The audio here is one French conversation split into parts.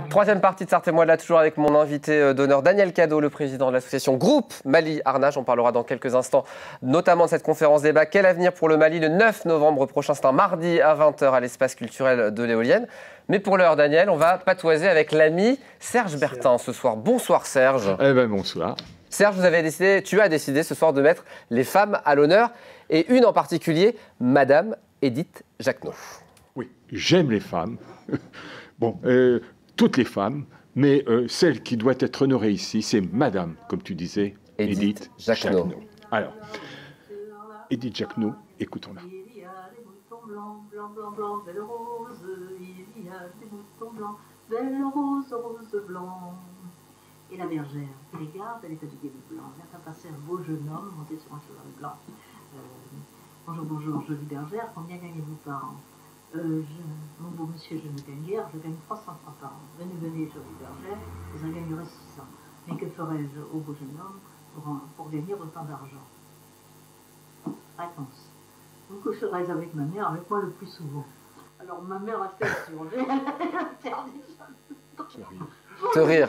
Troisième partie de Sartez-moi de là, toujours avec mon invité d'honneur, Daniel Cadot, le président de l'association Groupe Mali Arnage. On parlera dans quelques instants, notamment de cette conférence débat. Quel avenir pour le Mali le 9 novembre prochain? C'est un mardi à 20 h à l'espace culturel de l'Éolienne. Mais pour l'heure, Daniel, on va patoiser avec l'ami Serge Bertin ce soir. Bonsoir Serge. Eh ben bonsoir. Serge, tu as décidé ce soir de mettre les femmes à l'honneur, et une en particulier, Madame Édith Jacquenot. Oui, j'aime les femmes. Bon, toutes les femmes, mais celle qui doit être honorée ici, c'est Madame, comme tu disais, Édith Jacquenot. Alors, Édith Jacquenot, écoutons-la. Il y a des moutons blancs, blancs, blancs, blancs, belle rose. Il y a des moutons blancs, belle rose, rose blanc. Et la bergère, qui les garde, elle est habillée de blanc. Vient à passer un beau jeune homme monté sur un cheval blanc. Bonjour, bonjour, jolie bergère, combien gagnez-vous par an? Mon beau monsieur, je ne gagne guère, je gagne 300 francs par an. Venez, venez, jolie bergère, vous en gagnerez 600. Mais que ferais-je au beau jeune homme pour gagner autant d'argent? Réponse. Vous coucherez avec ma mère, avec moi le plus souvent. Alors ma mère a fait surgir, elle a interdit Te rire.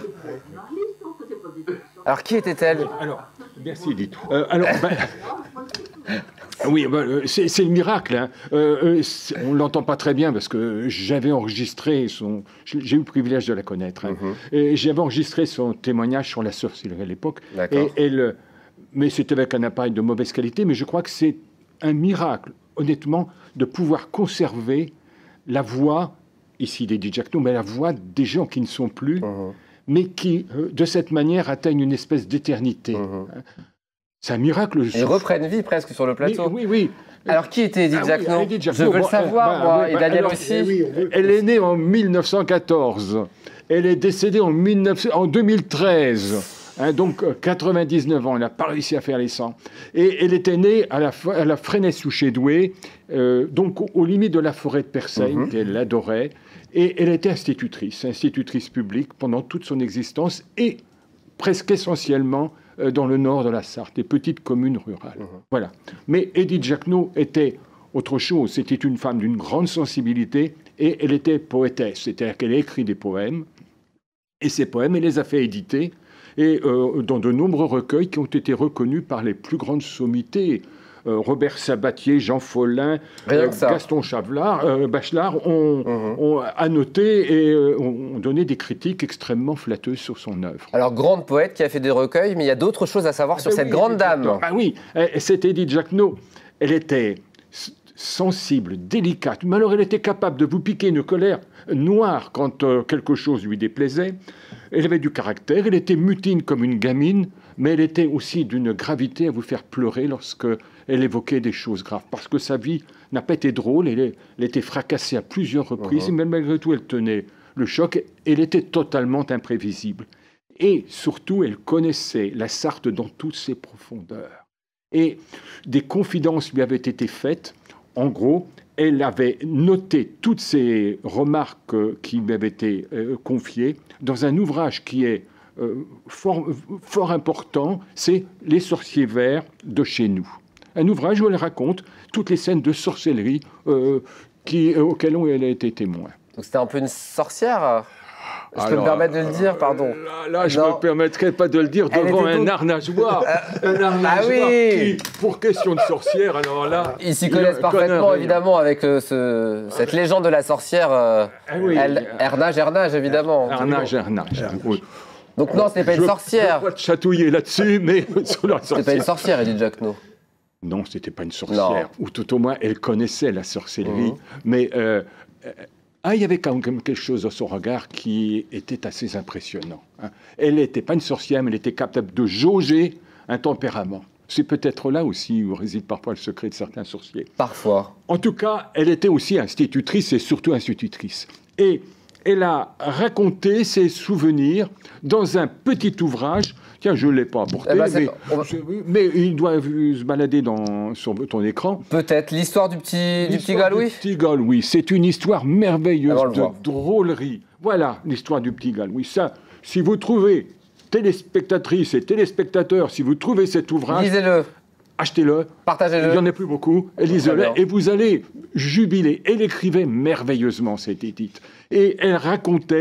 Alors, qui était-elle? Alors, merci Edith. Oui, c'est le miracle. Hein. On ne l'entend pas très bien parce que j'avais enregistré j'ai eu le privilège de la connaître. Hein. Et j'avais enregistré son témoignage sur la sorcellerie à l'époque. Mais c'était avec un appareil de mauvaise qualité. Mais je crois que c'est un miracle, honnêtement, de pouvoir conserver la voix, ici d'Édith Jacquenot, mais la voix des gens qui ne sont plus, mais qui, de cette manière, atteignent une espèce d'éternité. C'est un miracle. Ils reprennent vie presque sur le plateau. Oui, oui. Alors, qui était Édith Jacquenot? Je veux le savoir, moi, et Daniel aussi. Elle est née en 1914. Elle est décédée en 2013. Hein, donc, 99 ans. Elle n'a pas réussi à faire les 100. Et elle était née à la Fresnay-sous-Chédoué, donc aux limites de la forêt de Perseille, qu'elle adorait. Et elle était institutrice publique pendant toute son existence et presque essentiellement dans le nord de la Sarthe, des petites communes rurales. Voilà. Mais Édith Jacquenot était autre chose. C'était une femme d'une grande sensibilité et elle était poétesse. C'est-à-dire qu'elle a écrit des poèmes et ces poèmes, elle les a fait éditer et dans de nombreux recueils qui ont été reconnus par les plus grandes sommités. Robert Sabatier, Jean Follin, Gaston Bachelard ont annoté et ont donné des critiques extrêmement flatteuses sur son œuvre. Alors, grande poète qui a fait des recueils, mais il y a d'autres choses à savoir sur cette grande dame. Ah oui, c'était Édith Jacquenot. Elle était sensible, délicate, mais alors elle était capable de vous piquer une colère noire quand quelque chose lui déplaisait. Elle avait du caractère, elle était mutine comme une gamine, mais elle était aussi d'une gravité à vous faire pleurer lorsque elle évoquait des choses graves, parce que sa vie n'a pas été drôle, elle était fracassée à plusieurs reprises, mais malgré tout, elle tenait le choc, elle était totalement imprévisible. Et surtout, elle connaissait la Sarthe dans toutes ses profondeurs. Et des confidences lui avaient été faites. En gros, elle avait noté toutes ces remarques qui lui avaient été confiées dans un ouvrage qui est fort important, c'est « Les sorciers verts de chez nous ». Un ouvrage où elle raconte toutes les scènes de sorcellerie auxquelles elle a été témoin. Donc c'était un peu une sorcière? Je peux me permettre de le dire, pardon. Là, je ne me permettrais pas de le dire devant un arnageois. Un arnageois qui, pour question de sorcière, alors là... Ils s'y connaissent parfaitement, évidemment, avec cette légende de la sorcière. Ernage, évidemment. Ernage, oui. Donc non, ce n'est pas une sorcière. Je ne vais pas te chatouiller là-dessus, mais sur la sorcière. Ce n'est pas une sorcière, Édith Jacquenot. Non, ce n'était pas une sorcière. Ou tout au moins, elle connaissait la sorcellerie. Mais il y avait quand même quelque chose dans son regard qui était assez impressionnant. Elle n'était pas une sorcière, mais elle était capable de jauger un tempérament. C'est peut-être là aussi où réside parfois le secret de certains sorciers. Parfois. En tout cas, elle était aussi institutrice et surtout institutrice. Et elle a raconté ses souvenirs dans un petit ouvrage. Tiens, je ne l'ai pas apporté, mais il doit se balader sur ton écran. Peut-être l'histoire du petit Galouis. Du petit Galouis, c'est une histoire merveilleuse de drôlerie. Voilà l'histoire du petit Galouis. Ça, si vous trouvez, téléspectatrices et téléspectateurs, si vous trouvez cet ouvrage, lisez-le. Achetez-le, partagez-le. Il n'y en a plus beaucoup, lisez-le, et vous allez jubiler. Elle écrivait merveilleusement, cette Édith. Et elle racontait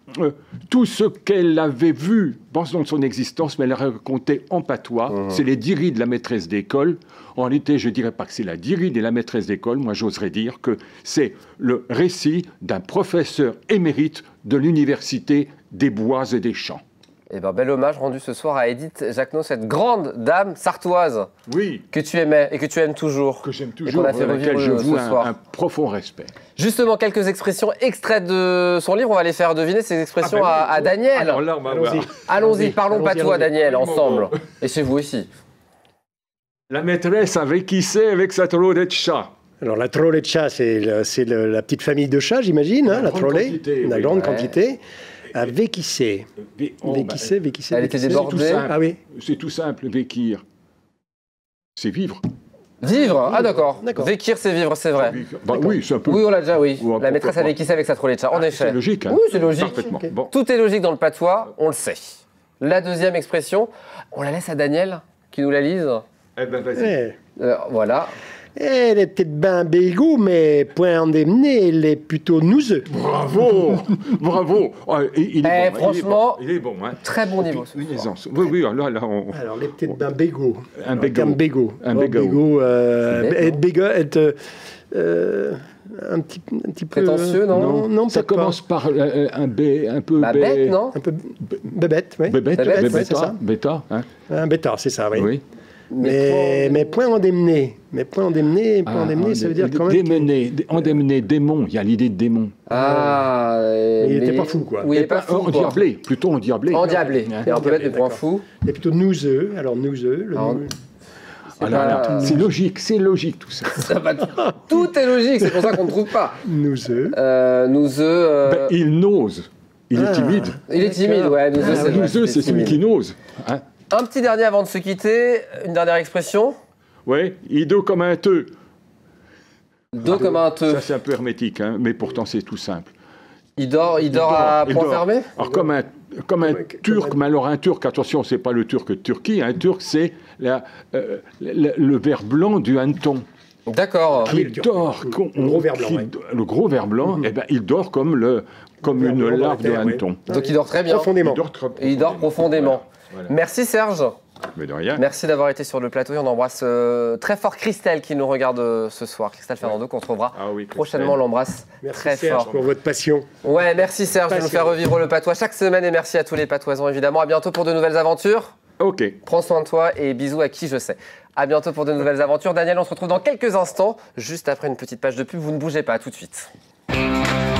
tout ce qu'elle avait vu pendant son existence, mais elle racontait en patois. C'est les diris de la maîtresse d'école. En réalité, je ne dirais pas que c'est la dirie de la maîtresse d'école. Moi, j'oserais dire que c'est le récit d'un professeur émérite de l'université des Bois et des Champs. Eh ben, bel hommage rendu ce soir à Édith Jacquenot, cette grande dame sartoise que tu aimais et que tu aimes toujours. Que j'aime toujours, a fait à laquelle je voue ce soir. un profond respect. Justement, quelques expressions extraites de son livre. On va les faire deviner, ces expressions à Daniel. Alors là, on va voir. Allons-y, parlons patois, Daniel, ensemble. Et chez vous aussi. La maîtresse avec qui c'est avec sa trolley de chat. Alors la trolley de chat, c'est la petite famille de chats, j'imagine, hein, la trolley, la grande quantité. Avec qui c'est? Elle était débordée. Ah oui. C'est tout simple, vékir. C'est vivre. Vivre. Ah d'accord. Vékir, c'est vivre, c'est vrai. Bah, oui, c'est un peu. Oui, on l'a déjà, oui. Ouais, La maîtresse avec qui c'est avec sa trolley de chat, en effet. C'est logique. Hein. Oui, c'est logique. Parfaitement. Okay. Bon. Tout est logique dans le patois, on le sait. La deuxième expression, on la laisse à Daniel, qui nous la lise. Eh ben, vas-y. Voilà. Elle est peut-être ben bégou, mais point en démené, elle est plutôt nouseux. Bravo. Bravo. Il est bon, franchement, il est bon. Hein. Très bon niveau. Une aisance. Oui, là, on... Alors, elle est peut-être ben bégo. Un bégo. Un bégo. Être un petit peu... Prétentieux, non? Non, ça commence par un B, un peu... Bête, non? Un peu bébête, oui. Bébête, c'est ça. Bêta, hein. Un bêta, c'est ça, oui. Oui. Mais point en démené. Ça veut dire quand même... Endémené, démon. Il y a l'idée de démon. Ah, il n'était pas fou, quoi. Oui, il n'est pas fou, endiablé, plutôt endiablé. Endiablé. Et on peut mettre le point fou. Il est plutôt nouseux. Alors, nouseux. C'est logique tout ça. Tout est logique, c'est pour ça qu'on ne trouve pas. Nouseux. Il n'ose. Il est timide. Il est timide, ouais. Nouseux, c'est celui qui n'ose. Hein. Un petit dernier avant de se quitter, une dernière expression. Oui, il dos comme un teu. Dos comme un teu. Ça, c'est un peu hermétique, hein, mais pourtant, c'est tout simple. Il dort à point fermé. Alors, comme un Turc, mais alors un Turc, attention, c'est pas le Turc de Turquie, un Turc, c'est le ver blanc du hanneton. D'accord. Le gros ver blanc. Le gros ver blanc, il dort comme une larve de hanneton. Donc il dort très bien. Profondément. Il dort profondément. Voilà. Merci Serge. Mais de rien. Merci d'avoir été sur le plateau et on embrasse très fort Christelle qui nous regarde ce soir. Christelle Fernando qu'on retrouvera prochainement. On l'embrasse très Serge, fort. Pour votre passion. Ouais, merci Serge de nous faire revivre le patois chaque semaine et merci à tous les patoisans évidemment. À bientôt pour de nouvelles aventures. Ok. Prends soin de toi et bisous à qui je sais. À bientôt pour de nouvelles aventures. Daniel, on se retrouve dans quelques instants, juste après une petite page de pub. Vous ne bougez pas, à tout de suite.